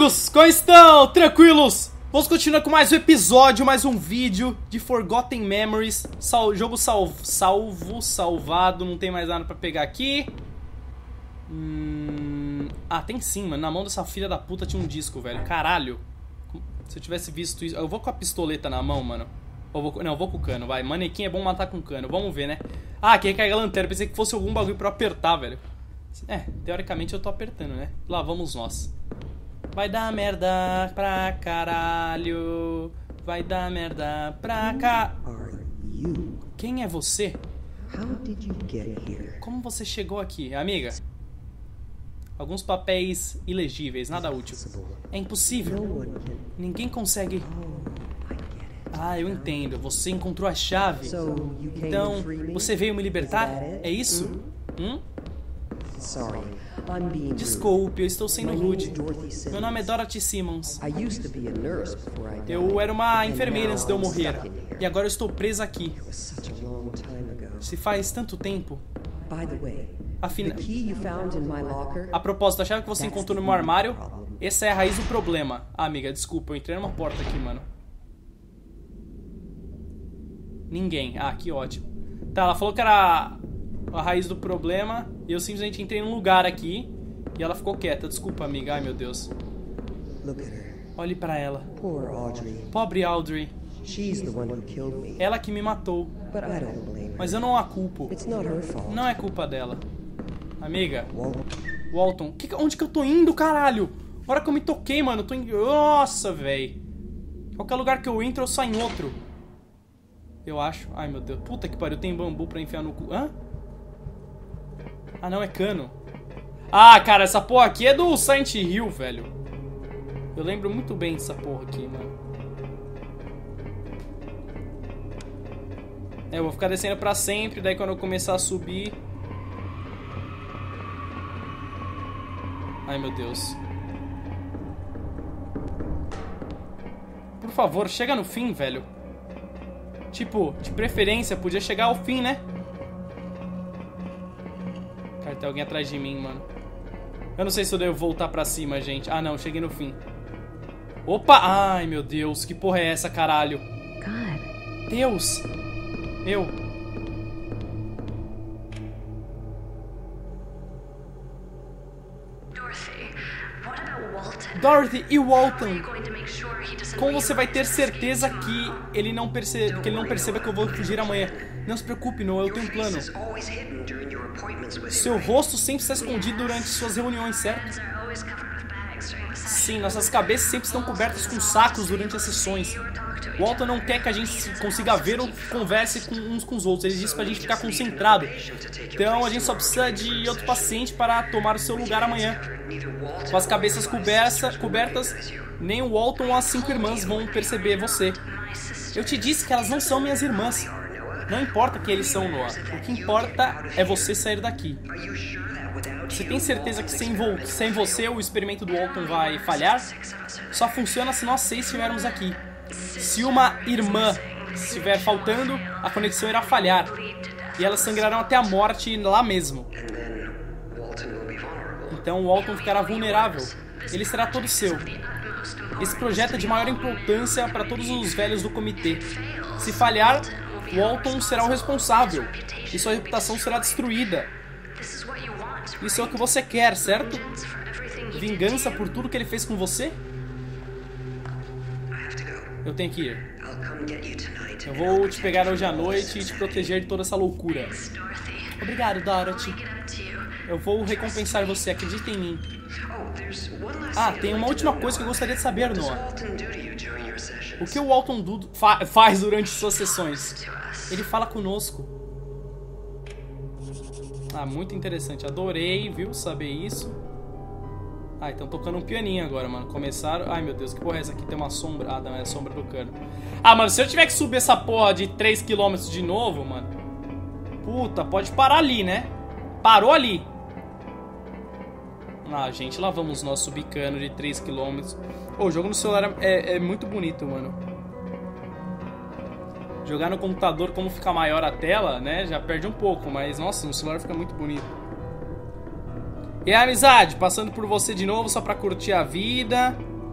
amigos, como estão? Tranquilos? Vamos continuar com mais um episódio, mais um vídeo de Forgotten Memories. Jogo salvado, não tem mais nada pra pegar aqui. Ah, tem sim, mano. Na mão dessa filha da puta tinha um disco, velho. Caralho. Se eu tivesse visto isso... Eu vou com a pistoleta na mão, mano. Não, eu vou com o cano, vai. Manequim é bom matar com cano. Vamos ver, né? Ah, aqui recarrega a lanterna. Pensei que fosse algum bagulho pra eu apertar, velho. É, teoricamente eu tô apertando, né? Lá vamos nós. Vai dar merda pra caralho. Vai dar merda pra cá. Quem é você? Como você chegou aqui, amiga? Alguns papéis ilegíveis, nada útil. É impossível. Ninguém consegue... Ah, eu entendo. Você encontrou a chave. Então, você veio me libertar? É isso? Desculpe, eu estou sendo rude. Meu nome é Dorothy Simmons. Eu era uma enfermeira antes de eu morrer. E agora eu estou presa aqui. Se faz tanto tempo. Afinal... A propósito, a chave que você encontrou no meu armário, essa é a raiz do problema. Ah, amiga, desculpa, eu entrei numa porta aqui, mano. Ninguém. Ah, que ótimo. Tá, ela falou que era a raiz do problema e eu simplesmente entrei num lugar aqui e ela ficou quieta. Desculpa, amiga. Ai, meu Deus. Olhe pra ela. Pobre Audrey. Ela que me matou. Mas eu não a culpo. Não é culpa dela. Amiga. Walton. Onde que eu tô indo, caralho? A hora que eu me toquei, mano. Eu tô indo... Nossa, velho. Qualquer lugar que eu entro, eu saio em outro. Eu acho. Ai, meu Deus. Puta que pariu. Tem bambu pra enfiar no cu. Hã? Ah, não. É cano. Ah, cara. Essa porra aqui é do Silent Hill, velho. Eu lembro muito bem dessa porra aqui, mano. É, eu vou ficar descendo pra sempre. Daí quando eu começar a subir... Ai, meu Deus. Por favor, chega no fim, velho. Tipo, de preferência, podia chegar ao fim, né? Cara, tem alguém atrás de mim, mano. Eu não sei se eu devo voltar pra cima, gente. Ah, não, cheguei no fim. Opa! Ai, meu Deus, que porra é essa, caralho? Deus! Dorothy e Walton. Como você vai ter certeza que ele não perceba que eu vou fugir amanhã? Não se preocupe, Noah, eu tenho um plano. Seu rosto sempre está escondido durante suas reuniões, certo? Sim, nossas cabeças sempre estão cobertas com sacos durante as sessões. Walton não quer que a gente consiga ver ou converse uns com os outros. Ele disse pra gente ficar concentrado. Então a gente só precisa de outro paciente para tomar o seu lugar amanhã. Com as cabeças cobertas, nem o Walton ou as 5 irmãs vão perceber você. Eu te disse que elas não são minhas irmãs. Não importa quem eles são, Noah. O que importa é você sair daqui. Você tem certeza que sem você o experimento do Walton vai falhar? Só funciona se nós 6 estivermos aqui. Se uma irmã estiver faltando, a conexão irá falhar. E elas sangrarão até a morte lá mesmo. Então o Walton ficará vulnerável. Ele será todo seu. Esse projeto é de maior importância para todos os velhos do comitê. Se falhar, Walton será o responsável. E sua reputação será destruída. Isso é o que você quer, certo? Vingança por tudo que ele fez com você? Eu tenho que ir. Eu vou te pegar hoje à noite e te proteger de toda essa loucura. Obrigado, Dorothy. Eu vou recompensar você, acredita em mim. Ah, tem uma última coisa que eu gostaria de saber, Noah. O que o Walton faz durante suas sessões? Ele fala conosco. Ah, muito interessante. Adorei, viu, saber isso. Ah, estão tocando um pianinho agora, mano. Começaram... Ai, meu Deus, que porra é essa aqui? Tem uma sombra. Ah, não, é a sombra do cano. Ah, mano, se eu tiver que subir essa porra de 3 km de novo, mano... Puta, pode parar ali, né? Parou ali. Ah, gente, lá vamos nós subir cano de 3 km. Oh, o jogo no celular é muito bonito, mano. Jogar no computador, como fica maior a tela, né? Já perde um pouco, mas, nossa, no celular fica muito bonito. E a amizade, passando por você de novo só pra curtir a vida.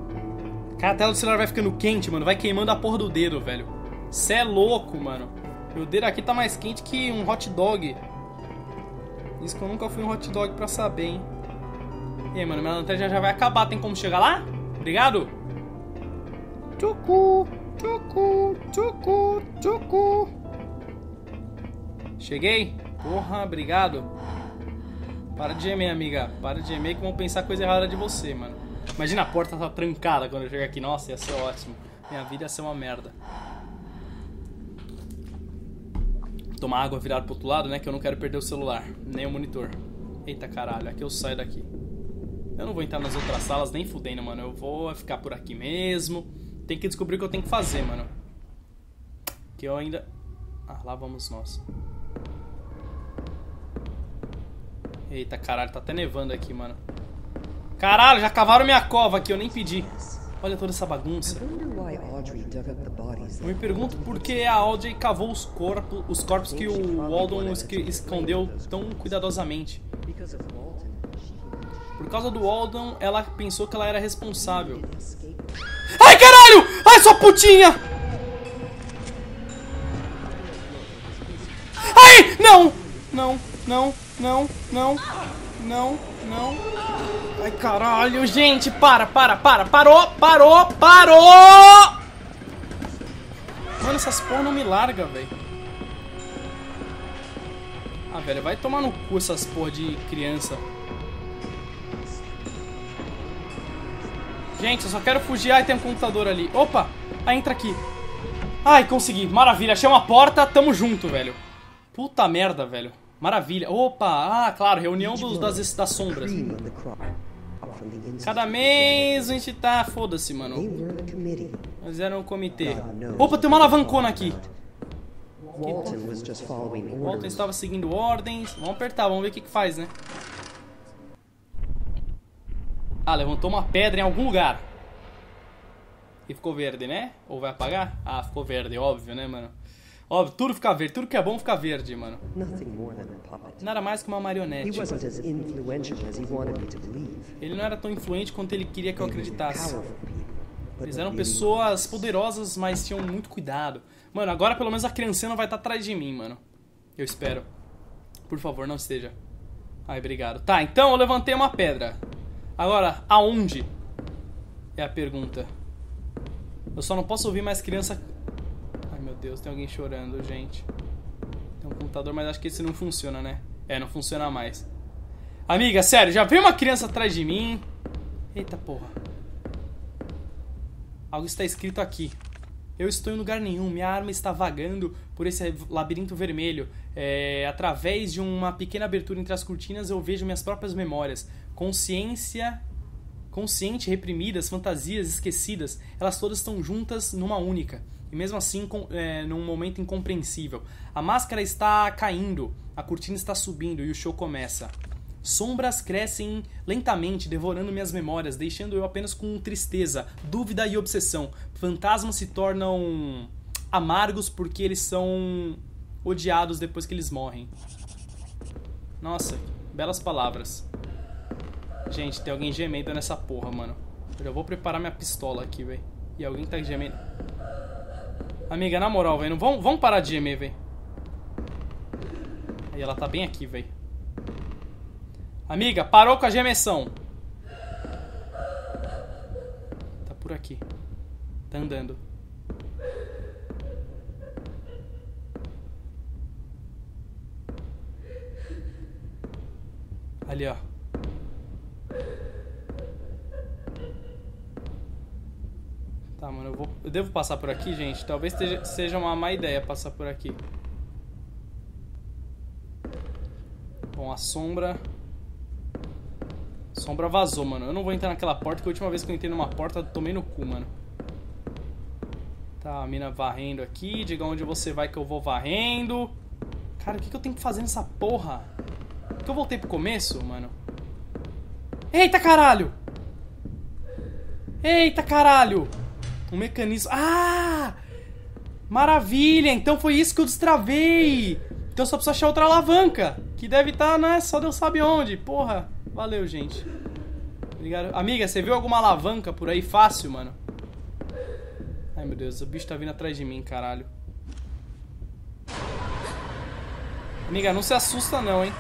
Cara, a tela do celular vai ficando quente, mano. Vai queimando a porra do dedo, velho. Cê é louco, mano. Meu dedo aqui tá mais quente que um hot dog. Isso que eu nunca fui um hot dog pra saber, hein. E aí, mano, minha lanterna já vai acabar. Tem como chegar lá? Obrigado. Tchucu, tchucu, tchucu, tchucu. Cheguei? Porra, obrigado. Para de gemer, amiga. Para de gemer que vão pensar coisa errada de você, mano. Imagina a porta tá trancada quando eu chegar aqui. Nossa, ia ser ótimo. Minha vida ia ser uma merda. Tomar água virada pro outro lado, né? Que eu não quero perder o celular, nem o monitor. Eita caralho, aqui eu saio daqui. Eu não vou entrar nas outras salas nem fudendo, mano. Eu vou ficar por aqui mesmo. Tem que descobrir o que eu tenho que fazer, mano. Que eu ainda... Ah, lá vamos nós. Eita caralho, tá até nevando aqui, mano. Caralho, já cavaram minha cova aqui, eu nem pedi. Olha toda essa bagunça. Eu me pergunto por que a Audrey cavou os corpos que o Walden escondeu tão cuidadosamente. Por causa do Walden, ela pensou que ela era responsável. Ai, caralho! Ai, sua putinha! Ai, não! Não, não, não, não, não, não. Ai, caralho, gente, parou! Mano, essas porra não me larga, velho. Ah, velho, vai tomar no cu essas porra de criança. Gente, eu só quero fugir. Ai, tem um computador ali. Opa! Ai, entra aqui. Ai, consegui. Maravilha. Achei uma porta. Tamo junto, velho. Puta merda, velho. Maravilha. Opa! Ah, claro. Reunião das sombras. Cada mês a gente tá... Foda-se, mano. Mas era um comitê. Opa, tem uma alavancona aqui. Walton estava seguindo ordens. Vamos apertar, vamos ver o que faz, né? Ah, levantou uma pedra em algum lugar. E ficou verde, né? Ou vai apagar? Ah, ficou verde, óbvio, né, mano? Óbvio, tudo fica verde. Tudo que é bom fica verde, mano. Nada mais que uma marionete. Ele não era tão influente quanto ele queria que eu acreditasse. Eles eram pessoas poderosas, mas tinham muito cuidado. Mano, agora pelo menos a criancinha não vai estar atrás de mim, mano. Eu espero. Por favor, não esteja. Ai, obrigado. Tá, então eu levantei uma pedra. Agora, aonde? É a pergunta. Eu só não posso ouvir mais criança... Ai, meu Deus, tem alguém chorando, gente. Tem um computador, mas acho que esse não funciona, né? É, não funciona mais. Amiga, sério, já veio uma criança atrás de mim. Eita porra. Algo está escrito aqui. Eu estou em lugar nenhum, minha arma está vagando por esse labirinto vermelho. Através de uma pequena abertura entre as cortinas eu vejo minhas próprias memórias. Consciente, reprimidas, fantasias esquecidas, elas todas estão juntas numa única. E mesmo assim, num momento incompreensível. A máscara está caindo, a cortina está subindo e o show começa. Sombras crescem lentamente, devorando minhas memórias, deixando eu apenas com tristeza, dúvida e obsessão. Fantasmas se tornam amargos porque eles são odiados depois que eles morrem. Nossa, belas palavras. Gente, tem alguém gemendo nessa porra, mano. Eu já vou preparar minha pistola aqui, velho. E alguém tá gemendo. Amiga, na moral, velho, vamos parar de gemer, velho. Aí ela tá bem aqui, velho. Amiga, parou com a gemessão. Tá por aqui. Tá andando. Ali, ó. Tá, mano, eu devo passar por aqui, gente? Talvez seja uma má ideia passar por aqui. Bom, a sombra... Sombra vazou, mano. Eu não vou entrar naquela porta, que a última vez que eu entrei numa porta, eu tomei no cu, mano. Tá, a mina varrendo aqui. Diga onde você vai que eu vou varrendo. Cara, o que eu tenho que fazer nessa porra? Porque eu voltei pro começo, mano. Eita, caralho! Eita, caralho! Um mecanismo... Ah! Maravilha! Então foi isso que eu destravei! Então eu só preciso achar outra alavanca. Que deve estar, né? Só Deus sabe onde. Porra! Valeu, gente. Obrigado. Amiga, você viu alguma alavanca por aí fácil, mano? Ai, meu Deus, o bicho tá vindo atrás de mim, caralho. Amiga, não se assusta não, hein.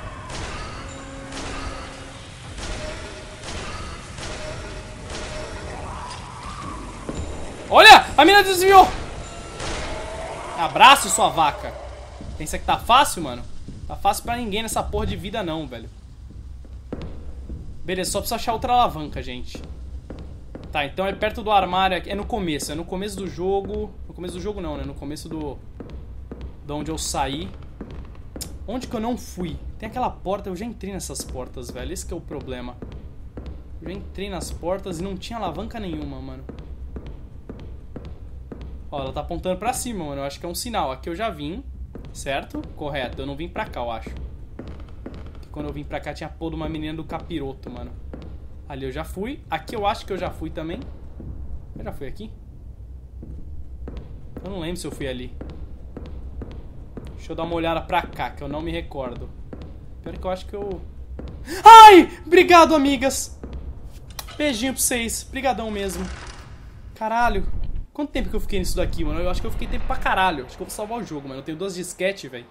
Olha! A mina desviou! Abraço, sua vaca. Pensa que tá fácil, mano? Tá fácil pra ninguém nessa porra de vida não, velho. Beleza, só precisa achar outra alavanca, gente. Tá, então é perto do armário aqui. É no começo do jogo. No começo do jogo não, né? No começo do... de onde eu saí. Onde que eu não fui? Tem aquela porta, eu já entrei nessas portas, velho. Esse que é o problema. Eu já entrei nas portas e não tinha alavanca nenhuma, mano. Ó, ela tá apontando pra cima, mano. Eu acho que é um sinal. Aqui eu já vim, certo? Correto, eu não vim pra cá, eu acho. Porque quando eu vim pra cá tinha pô de uma menina do capiroto, mano. Ali eu já fui. Aqui eu acho que eu já fui também. Eu já fui aqui? Eu não lembro se eu fui ali. Deixa eu dar uma olhada pra cá, que eu não me recordo. Pior que eu acho que eu... Ai! Obrigado, amigas! Beijinho pra vocês. Brigadão mesmo. Caralho. Quanto tempo que eu fiquei nisso daqui, mano? Eu acho que eu fiquei tempo pra caralho. Acho que eu vou salvar o jogo, mano. Eu tenho 2 disquetes, velho.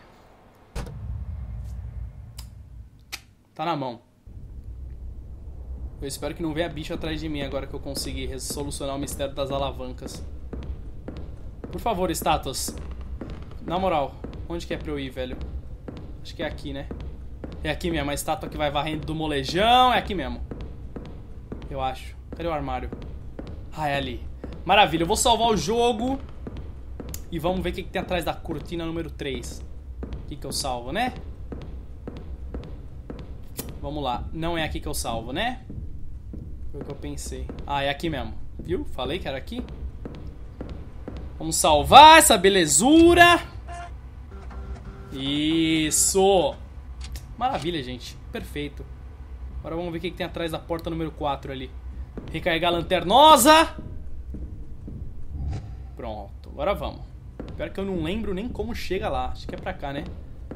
Tá na mão. Eu espero que não venha bicho atrás de mim agora que eu conseguir solucionar o mistério das alavancas. Por favor, estátuas. Na moral, onde que é pra eu ir, velho? Acho que é aqui, né? É aqui mesmo, a estátua que vai varrendo do molejão. É aqui mesmo. Eu acho. Cadê o armário? Ah, é ali. Maravilha, eu vou salvar o jogo. E vamos ver o que tem atrás da cortina número 3. O que eu salvo, né? Vamos lá. Não é aqui que eu salvo, né? Foi o que eu pensei. Ah, é aqui mesmo. Viu? Falei que era aqui. Vamos salvar essa belezura. Isso. Maravilha, gente. Perfeito. Agora vamos ver o que tem atrás da porta número 4 ali. Recarregar a lanternosa. Pronto. Agora vamos. Pior que eu não lembro nem como chega lá. Acho que é pra cá, né?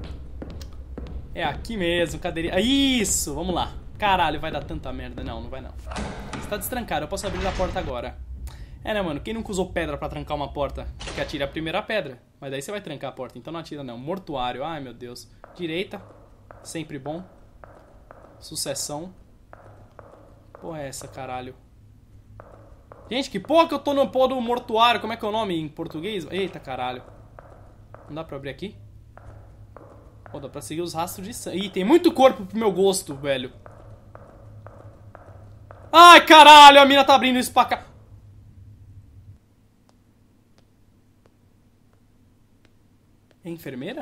É aqui mesmo. Cadeirinha. Isso. Vamos lá. Caralho, vai dar tanta merda. Não, não vai não. Está destrancado. Eu posso abrir a porta agora. É, né, mano? Quem nunca usou pedra pra trancar uma porta? Que atira a primeira pedra. Mas daí você vai trancar a porta. Então não atira, não. Mortuário. Ai, meu Deus. Direita. Sempre bom. Sucessão. Porra é essa, caralho? Gente, que porra que eu tô no pó do mortuário? Como é que é o nome em português? Eita, caralho. Não dá pra abrir aqui? Pô, dá pra seguir os rastros de sangue. Ih, tem muito corpo pro meu gosto, velho. Ai, caralho, a mina tá abrindo isso pra cá. É enfermeira?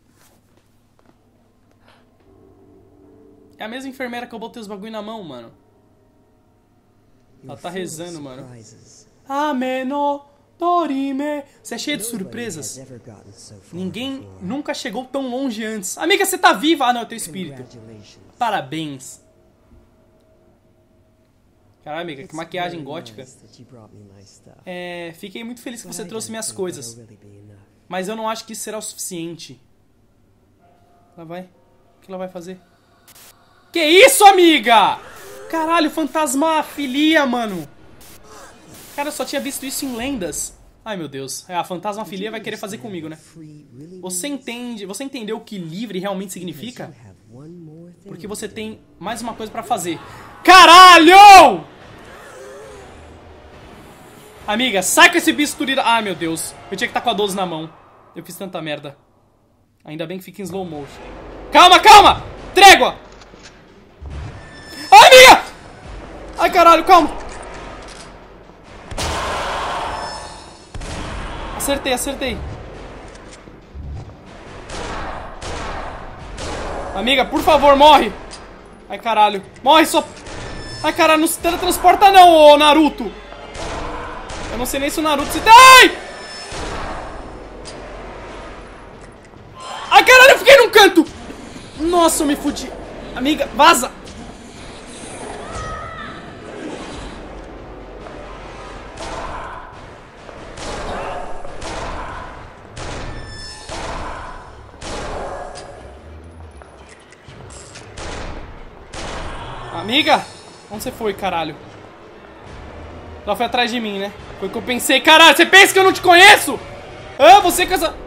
É a mesma enfermeira que eu botei os bagulho na mão, mano. Ela tá rezando, mano. Ameno, dorime. Você é cheio de surpresas. Ninguém nunca chegou tão longe antes. Amiga, você tá viva? Ah, não, é teu espírito. Parabéns. Caralho, amiga, que maquiagem gótica. É, fiquei muito feliz que você trouxe minhas coisas. Mas eu não acho que isso será o suficiente. Ela vai... O que ela vai fazer? Que isso, amiga? Caralho, fantasmafilia, mano. Cara, eu só tinha visto isso em lendas. Ai, meu Deus. A fantasmafilia vai querer fazer comigo, né? Você entendeu o que livre realmente significa? Porque você tem mais uma coisa pra fazer. Caralho! Amiga, sai com esse bisturi. Ai, meu Deus. Eu tinha que estar com a 12 na mão. Eu fiz tanta merda. Ainda bem que fica em slow motion. Calma, calma! Trégua! Ai, amiga! Ai, caralho, calma. Acertei, acertei. Amiga, por favor, morre. Ai, caralho. Morre, só... Ai, caralho, não se teletransporta não, ô Naruto. Eu não sei nem se o Naruto se... Ai! Ai, caralho, eu fiquei num canto. Nossa, eu me fudi. Amiga, vaza. Amiga, onde você foi, caralho? Ela foi atrás de mim, né? Foi o que eu pensei. Caralho, você pensa que eu não te conheço? Ah, você com essa...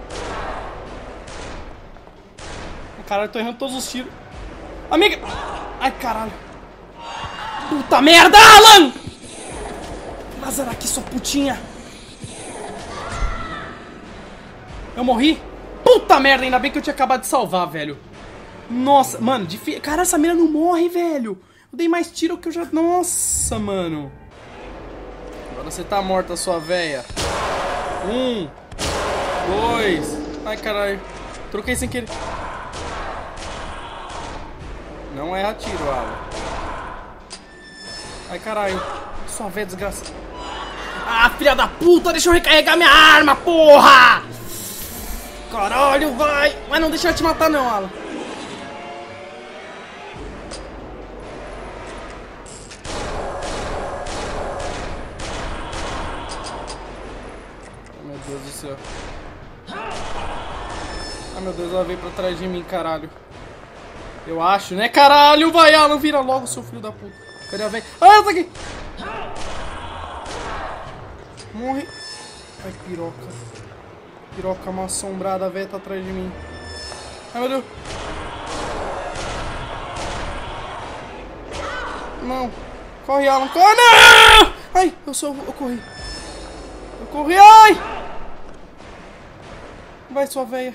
Caralho, eu tô errando todos os tiros. Amiga... Ai, caralho. Puta merda, Alan! Vaza daqui, sua putinha. Eu morri? Puta merda, ainda bem que eu tinha acabado de salvar, velho. Nossa, mano, difícil. Cara, essa mira não morre, velho. Eu dei mais tiro que eu já... Nossa, mano. Agora você tá morta, sua véia. 1, 2. Ai, caralho. Troquei sem querer. Não erra tiro, Alan. Ai, caralho. Sua véia desgraçada. Ah, filha da puta, deixa eu recarregar minha arma, porra! Caralho, vai! Mas não deixa eu te matar não, Alan. Oh, meu Deus do céu. Ah, meu Deus, ela veio pra trás de mim, caralho. Eu acho, né, caralho? Vai, Alan, vira logo, seu filho da puta. Cadê a velha? Ah, ela tá aqui! Morre. Ai, piroca. Piroca mal assombrada, a velha tá atrás de mim. Ai, meu Deus. Não. Corre, Alan, corre, não! Ai, eu corri. Eu corri, ai! Vai, sua velha.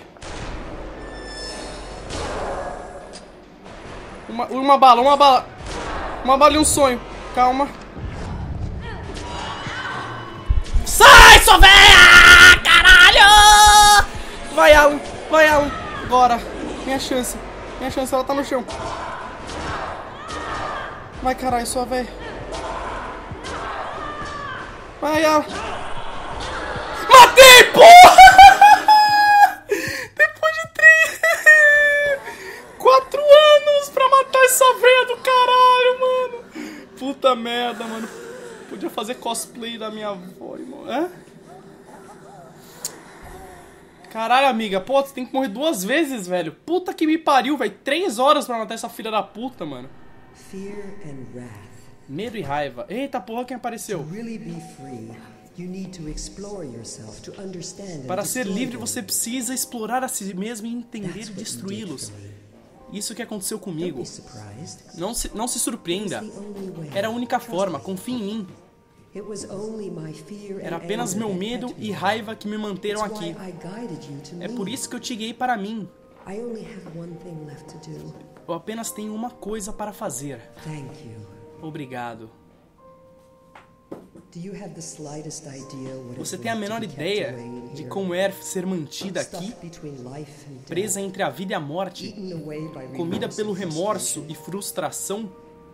Uma bala. Uma bala e um sonho. Calma. Sai, sua véia! Caralho! Vai, Alan. Agora. Minha chance, ela tá no chão. Vai, caralho, sua véia. Vai, Alan. Matei, porra! Depois de 4 anos pra matar essa véia do caralho, mano. Puta merda, mano. Podia fazer cosplay da minha avó, irmão. Hã? Caralho, amiga. Pô, você tem que morrer 2 vezes, velho. Puta que me pariu, velho. 3 horas pra matar essa filha da puta, mano. Medo e raiva. Eita porra, quem apareceu? Para ser livre, você precisa explorar a si mesmo e entender e destruí-los. Isso que aconteceu comigo. Não se surpreenda. Era a única forma, confie em mim. Era apenas meu medo e raiva que me manteram aqui. É por isso que eu te guiei para mim. Eu apenas tenho uma coisa para fazer. Obrigado. Você tem a menor ideia de como é ser mantida aqui, presa entre a vida e a morte, comida pelo remorso e frustração?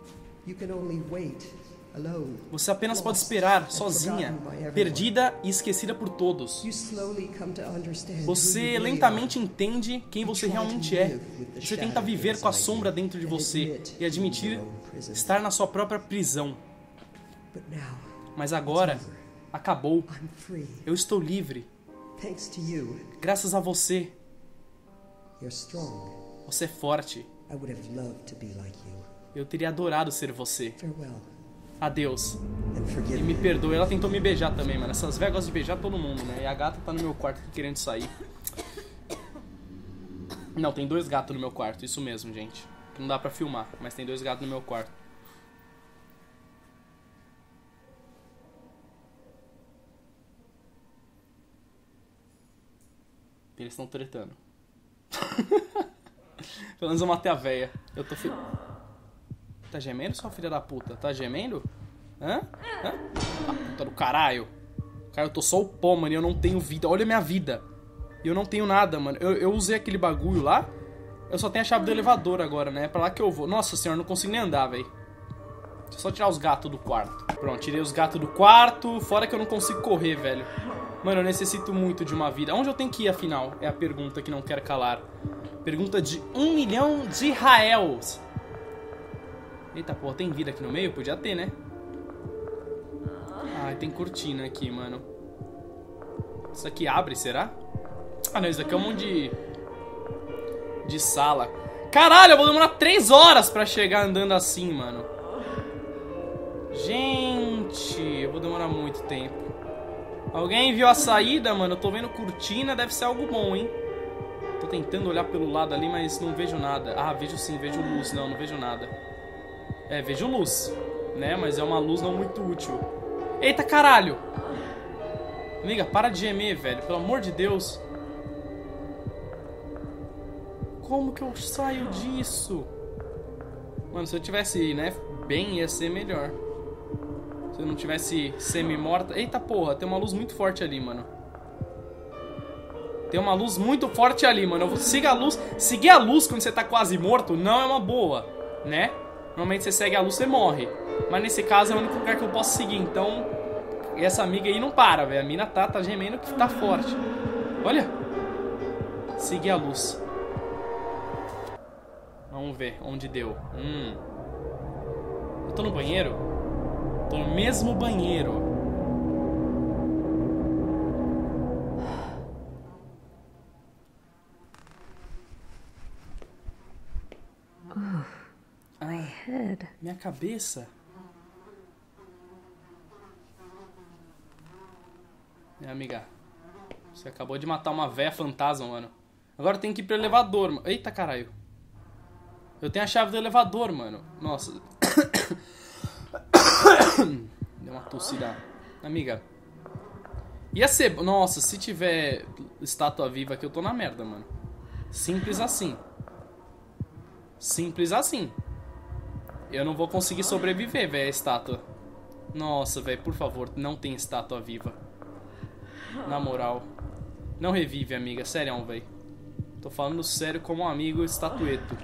Você apenas pode esperar, sozinha, perdida e esquecida por todos. Você lentamente entende quem você realmente é. Você tenta viver com a sombra dentro de você e admitir estar na sua própria prisão. Mas agora, acabou. Eu estou livre. Graças a você. Você é forte. Eu teria adorado ser você. Adeus. E me perdoe. Ela tentou me beijar também, mano. Essas velhas gostam de beijar todo mundo, né? E a gata tá no meu quarto querendo sair. Não, tem 2 gatos no meu quarto. Isso mesmo, gente. Não dá pra filmar, mas tem 2 gatos no meu quarto. Eles estão tretando. Pelo menos eu matei a véia. Eu tô Tá gemendo, sua filha da puta? Tá gemendo? Hã? Ah, puta do caralho. Cara, eu tô só o pó, mano, e eu não tenho vida. Olha a minha vida. E eu não tenho nada, mano. Eu usei aquele bagulho lá. Eu só tenho a chave do elevador agora, né? É pra lá que eu vou. Nossa senhora, eu não consigo nem andar, velho. Deixa eu só tirar os gatos do quarto. Pronto, tirei os gatos do quarto. Fora que eu não consigo correr, velho. Mano, eu necessito muito de uma vida. Onde eu tenho que ir, afinal? É a pergunta que não quero calar. Pergunta de 1 milhão de reais. Eita, porra, tem vida aqui no meio? Podia ter, né? Ai, tem cortina aqui, mano. Isso aqui abre, será? Ah, não, isso aqui é um monte de sala. Caralho, eu vou demorar 3 horas pra chegar andando assim, mano. Gente, eu vou demorar muito tempo. Alguém viu a saída, mano? Eu tô vendo cortina, deve ser algo bom, hein? Tô tentando olhar pelo lado ali, mas não vejo nada. Ah, vejo sim, vejo luz. Não vejo nada. É, vejo luz, né? Mas é uma luz não muito útil. Eita, caralho! Amiga, para de gemer, velho. Pelo amor de Deus. Como que eu saio disso? Mano, se eu tivesse, né, bem, ia ser melhor. Se eu não tivesse semi-morta... Eita porra, tem uma luz muito forte ali, mano. Tem uma luz muito forte ali, mano. Eu vou seguir a luz. Seguir a luz quando você tá quase morto não é uma boa, né? Normalmente você segue a luz, você morre. Mas nesse caso é o único lugar que eu posso seguir. Então, essa amiga aí não para, velho. A mina tá gemendo que tá forte. Olha. Seguir a luz. Vamos ver onde deu. Eu tô no banheiro? Tô no mesmo banheiro. Minha cabeça. Minha amiga, você acabou de matar uma véia fantasma, mano. Agora tem que ir pro elevador, mano. Eita, caralho. Eu tenho a chave do elevador, mano. Nossa. Deu uma tossida. Amiga. Ia ser... Nossa, se tiver estátua viva aqui, eu tô na merda, mano. Simples assim. Simples assim. Eu não vou conseguir sobreviver, velho, a estátua. Nossa, velho, por favor, não tem estátua viva. Na moral. Não revive, amiga. Sério, velho. Tô falando sério como um amigo estatueto.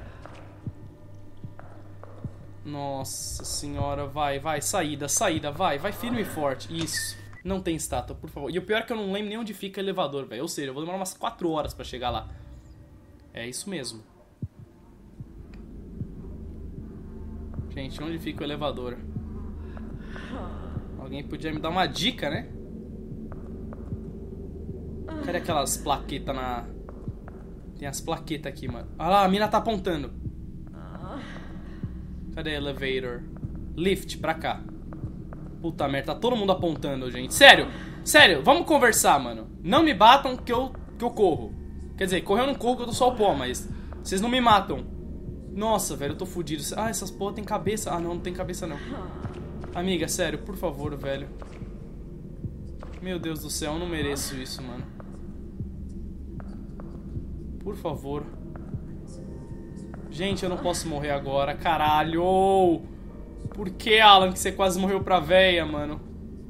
Nossa senhora, vai, saída, vai firme e forte. Isso, não tem estátua, por favor. E o pior é que eu não lembro nem onde fica o elevador, velho. Ou seja, eu vou demorar umas 4 horas pra chegar lá. É isso mesmo. Gente, onde fica o elevador? Alguém podia me dar uma dica, né? Cadê aquelas plaquetas na... Tem as plaquetas aqui, mano. Ah lá, a mina tá apontando. Cadê elevator? Lift, pra cá. Puta merda, tá todo mundo apontando, gente. Sério, sério, vamos conversar, mano. Não me batam que eu corro. Quer dizer, correr eu não corro que eu tô só o pó, mas... Vocês não me matam. Nossa, velho, eu tô fudido. Ah, essas porra tem cabeça. Ah, não, não tem cabeça, não. Amiga, sério, por favor, velho. Meu Deus do céu, eu não mereço isso, mano. Por favor. Gente, eu não posso morrer agora, caralho. Por que, Alan, que você quase morreu pra véia, mano?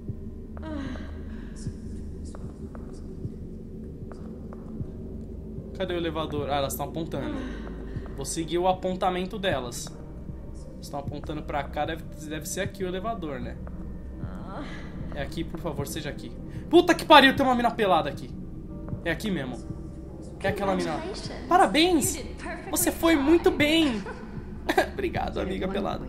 Cadê o elevador? Ah, elas estão apontando. Vou seguir o apontamento delas. Estão apontando pra cá, deve ser aqui o elevador, né? É aqui, por favor, seja aqui. Puta que pariu, tem uma mina pelada aqui. É aqui mesmo. É aquela mina. Parabéns! Você foi muito bem! Obrigado, amiga pelada.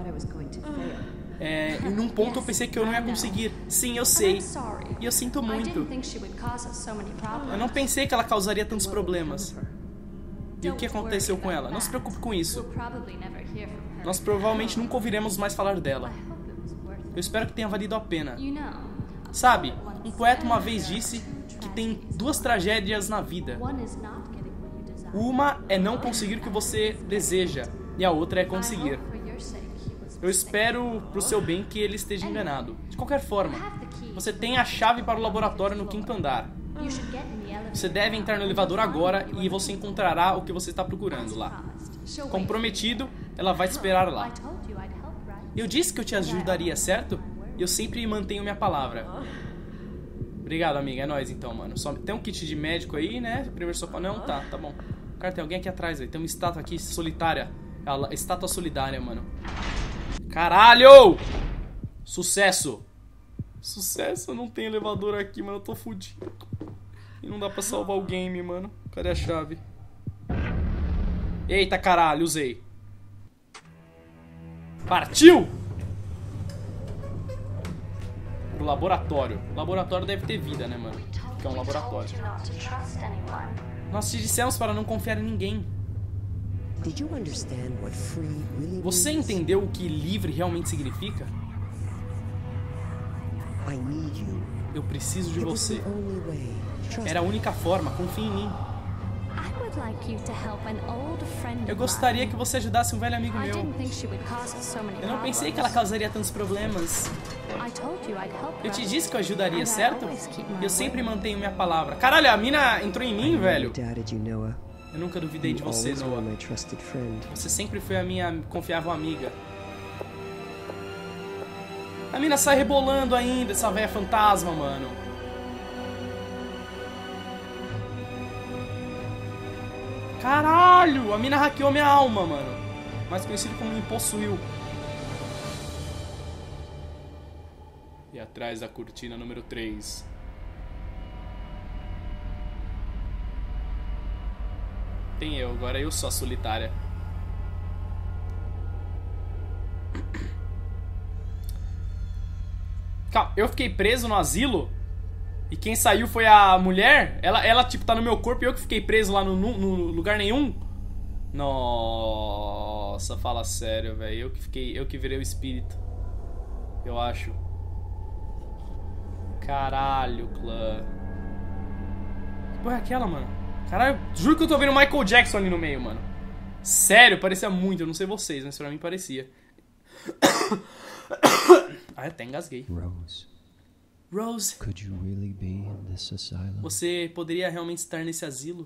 Em num ponto eu pensei que eu não ia conseguir. Sim, eu sei. E eu sinto muito. Eu não pensei que ela causaria tantos problemas. E o que aconteceu com ela? Não se preocupe com isso. Nós provavelmente nunca ouviremos mais falar dela. Eu espero que tenha valido a pena. Sabe, um poeta uma vez disse que tem 2 tragédias na vida. Uma é não conseguir o que você deseja, e a outra é conseguir. Eu espero pro seu bem que ele esteja enganado. De qualquer forma, você tem a chave para o laboratório no 5º andar. Você deve entrar no elevador agora e você encontrará o que você está procurando lá. Como prometido, ela vai te esperar lá. Eu disse que eu te ajudaria, certo? E eu sempre mantenho minha palavra. Obrigado, amiga. É nóis então, mano. Só tem um kit de médico aí, né? Primeiro socorro. Não, tá bom. Cara, tem alguém aqui atrás, velho. Tem uma estátua aqui solitária. A estátua solidária, mano. Caralho! Sucesso! Sucesso, não tem elevador aqui, mano. Eu tô fudido. E não dá pra salvar o game, mano. Cadê a chave? Eita, caralho, usei. Partiu! Pro laboratório. O laboratório deve ter vida, né, mano? Porque é um laboratório. Nós te dissemos para não confiar em ninguém. Você entendeu o que livre realmente significa? Eu preciso de você. Era a única forma, confie em mim. Eu gostaria que você ajudasse um velho amigo meu. Eu não pensei que ela causaria tantos problemas. Eu te disse que eu ajudaria, certo? Eu sempre mantenho minha palavra. Caralho, a mina entrou em mim, velho. Eu nunca duvidei de você, Noah. Você sempre foi a minha confiável amiga. A mina sai rebolando ainda, essa velha fantasma, mano. Caralho, a mina hackeou minha alma, mano. Mais conhecido como me possuiu. E atrás da cortina número 3. Tem eu, agora eu sou a solitária. Calma, eu fiquei preso no asilo e quem saiu foi a mulher? Ela tipo, tá no meu corpo e eu que fiquei preso lá no lugar nenhum? Nossa, fala sério, velho. Eu que virei o espírito. Eu acho. Caralho, clã. Que porra é aquela, mano? Caralho, juro que eu tô vendo o Michael Jackson ali no meio, mano. Sério, parecia muito. Eu não sei vocês, mas pra mim parecia. Ah, até engasguei. Rose. Could you really be in this asylum? Você poderia realmente estar nesse asilo?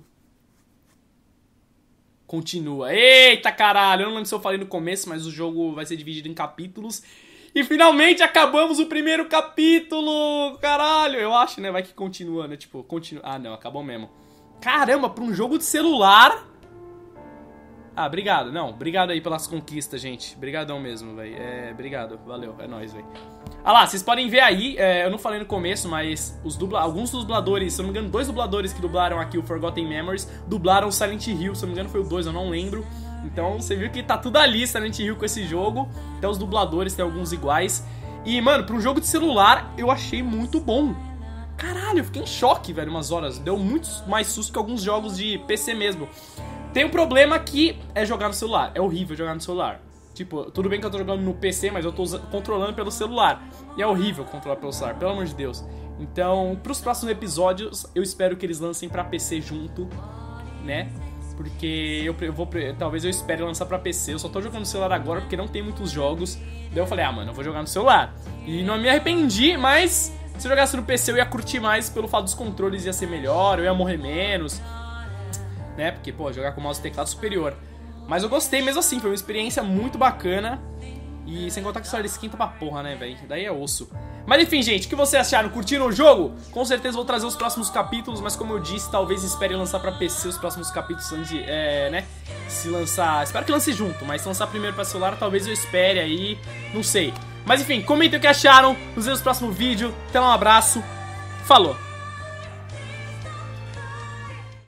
Continua. Eita, caralho. Eu não lembro se eu falei no começo, mas o jogo vai ser dividido em capítulos. E finalmente acabamos o primeiro capítulo. Caralho, eu acho, né? Vai que continua, né? Tipo, continua. Ah, não, acabou mesmo. Caramba, pra um jogo de celular... Ah, obrigado. Não, obrigado aí pelas conquistas, gente. Obrigadão mesmo, velho. Obrigado. Valeu. É nóis, velho. Ah lá, vocês podem ver aí, eu não falei no começo, mas alguns dubladores, se eu não me engano, 2 dubladores que dublaram aqui o Forgotten Memories, dublaram Silent Hill. Se eu não me engano foi o 2, eu não lembro. Então, você viu que tá tudo ali, Silent Hill, com esse jogo. Até os dubladores, tem alguns iguais. E, mano, pra um jogo de celular, eu achei muito bom. Caralho, eu fiquei em choque, velho, umas horas. Deu muito mais susto que alguns jogos de PC mesmo. Tem um problema que é jogar no celular. É horrível jogar no celular. Tipo, tudo bem que eu tô jogando no PC, mas eu tô controlando pelo celular. E é horrível controlar pelo celular, pelo amor de Deus. Então, pros próximos episódios, eu espero que eles lancem pra PC junto, né? Porque talvez eu espere lançar pra PC. Eu só tô jogando no celular agora porque não tem muitos jogos. Daí eu falei, ah, mano, eu vou jogar no celular. E não me arrependi, mas se eu jogasse no PC eu ia curtir mais pelo fato dos controles ia ser melhor, eu ia morrer menos, né? Porque, pô, jogar com mouse e teclado superior. Mas eu gostei mesmo assim, foi uma experiência muito bacana. E sem contar que só ele esquenta pra porra, né, velho? Daí é osso. Mas enfim, gente, o que vocês acharam? Curtiram o jogo? Com certeza vou trazer os próximos capítulos, mas como eu disse, talvez espere lançar pra PC os próximos capítulos antes de, né? Se lançar... Espero que lance junto, mas se lançar primeiro pra celular, talvez eu espere aí, não sei. Mas enfim, comentem o que acharam, nos vemos no próximo vídeo. Até lá, um abraço, falou!